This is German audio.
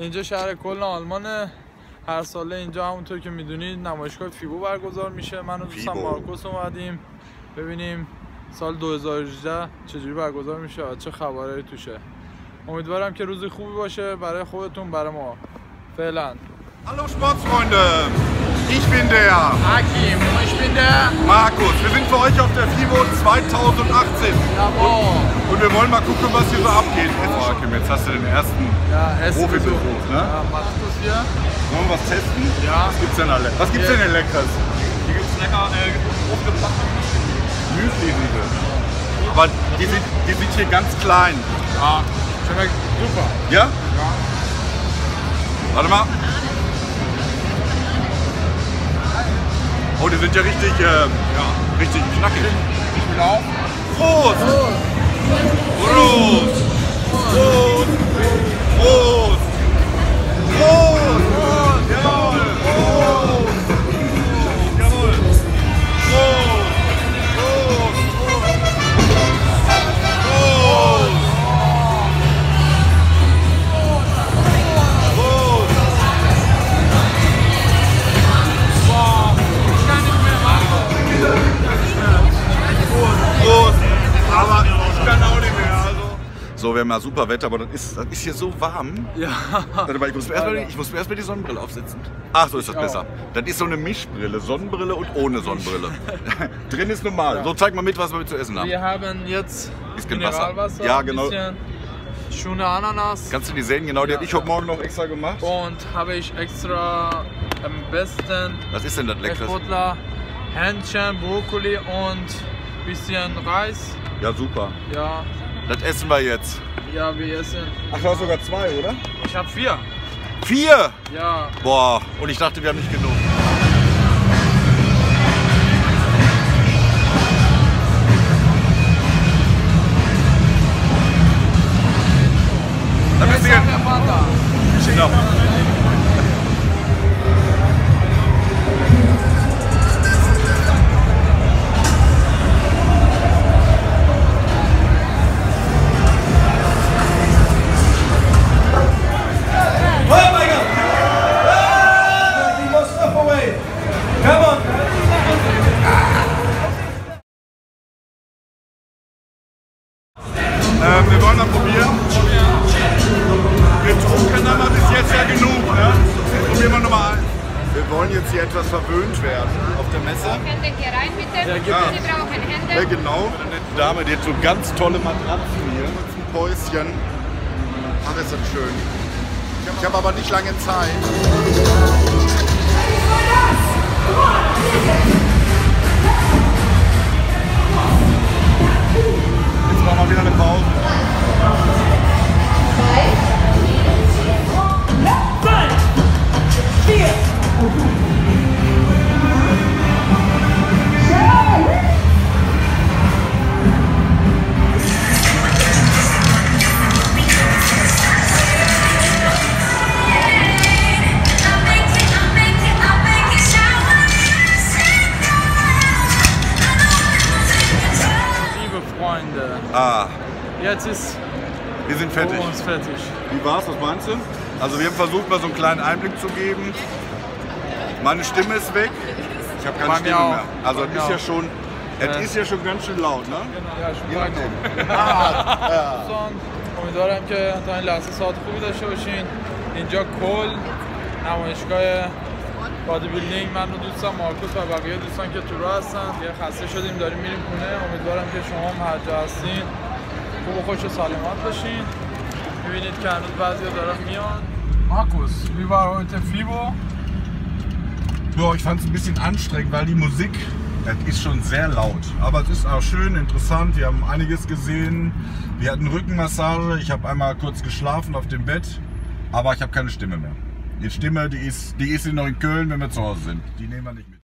اینجا شهر کلن آلمانه. هر ساله اینجا همونطور که میدونید نمایشگاه فیبو برگزار میشه. من و دوستم مارکوس اومدیم ببینیم سال 2018 چجوری برگزار میشه و چه خبرایی توشه. امیدوارم که روز خوبی باشه برای خودتون، برای ما. فعلا. Hallo Sportsfreunde, ich bin der Hakim und ich bin der Markus. Wir sind für euch auf der FIBO 2018 und wir wollen mal gucken, was hier so abgeht. Oh, Hakim, jetzt hast du den ersten Profibesuch, ne? Ja, Markus hier. Wollen wir was testen? Ja. Was gibt's denn alle? Was gibt's denn Leckeres? Hier gibt's lecker aufgebrachte Müsli-Riegel. Aber die sind hier ganz klein. Ja, schmeckt super. Ja? Ja. Warte mal. Oh, die sind ja richtig, richtig knackig. Ich will auch. Prost! Prost! Prost! Prost! Prost! Jawohl! Prost! Jawohl! Prost! Prost! Aber ich kann auch nicht mehr. Also. So, wir haben mal super Wetter, aber das ist hier so warm. Ja. Warte mal, ich muss mir erstmal die Sonnenbrille aufsetzen. Ach, so ist das besser. Das ist so eine Mischbrille, Sonnenbrille und ohne Sonnenbrille. Drin ist normal. Ja. So, zeig mal mit, was wir zu essen haben. Wir haben jetzt Mineralwasser. Ja, genau. Schöne Ananas. Kannst du die sehen? Genau, die habe ich heute Morgen noch extra gemacht. Und habe ich extra am besten. Was ist denn das Leckeres? Hähnchen, Brokkoli und bisschen Reis. Ja, super. Ja. Das essen wir jetzt. Ja, wir essen. Ach, du hast sogar 2, oder? Ich habe 4. 4? Ja. Boah, und ich dachte, wir haben nicht genug. Ein bisschen. Genau. Wir wollen mal probieren. Getrunken haben wir bis jetzt ja genug. Ne? Probieren wir nochmal. Wir wollen jetzt hier etwas verwöhnt werden auf der Messe. Hände hier rein bitte. Ja. Sie brauchen Hände. Ja, genau. Eine nette Dame, die hat so ganz tolle Matratzen hier. Ein Päuschen. Ach, ist das schön. Ich habe aber nicht lange Zeit. Jetzt machen wir wieder eine Pause. Freunde. Ah. Jetzt ist Wir sind fertig. uns fertig. Wie war's? Was meinst du? Also wir haben versucht, mal so einen kleinen Einblick zu geben. Meine Stimme ist weg. Ich habe keine Stimme mehr. Also es ist ja schon, ist ja schon ganz schön laut, ne? Ja, امیدوارم که تا این لحظه ساعت خوبی داشته باشین. اینجا کل نمایشگاه بادی بیلدینگ. من و دوستم مارکوس و بقیه دوستان که تو راه هستن. یه خسته شدیم داریم میریم خونه. امیدوارم که شما هم هر جا هستین خوب و خوش و سلامت باشین. میبینید که هنوز بعضیا دارن میان. Markus, wie war heute FIBO? Ja, ich fand es ein bisschen anstrengend, weil die Musik, das ist schon sehr laut. Aber es ist auch schön, interessant. Wir haben einiges gesehen. Wir hatten Rückenmassage. Ich habe einmal kurz geschlafen auf dem Bett. Aber ich habe keine Stimme mehr. Die Stimme, die ist noch in Köln, wenn wir zu Hause sind. Die nehmen wir nicht mit.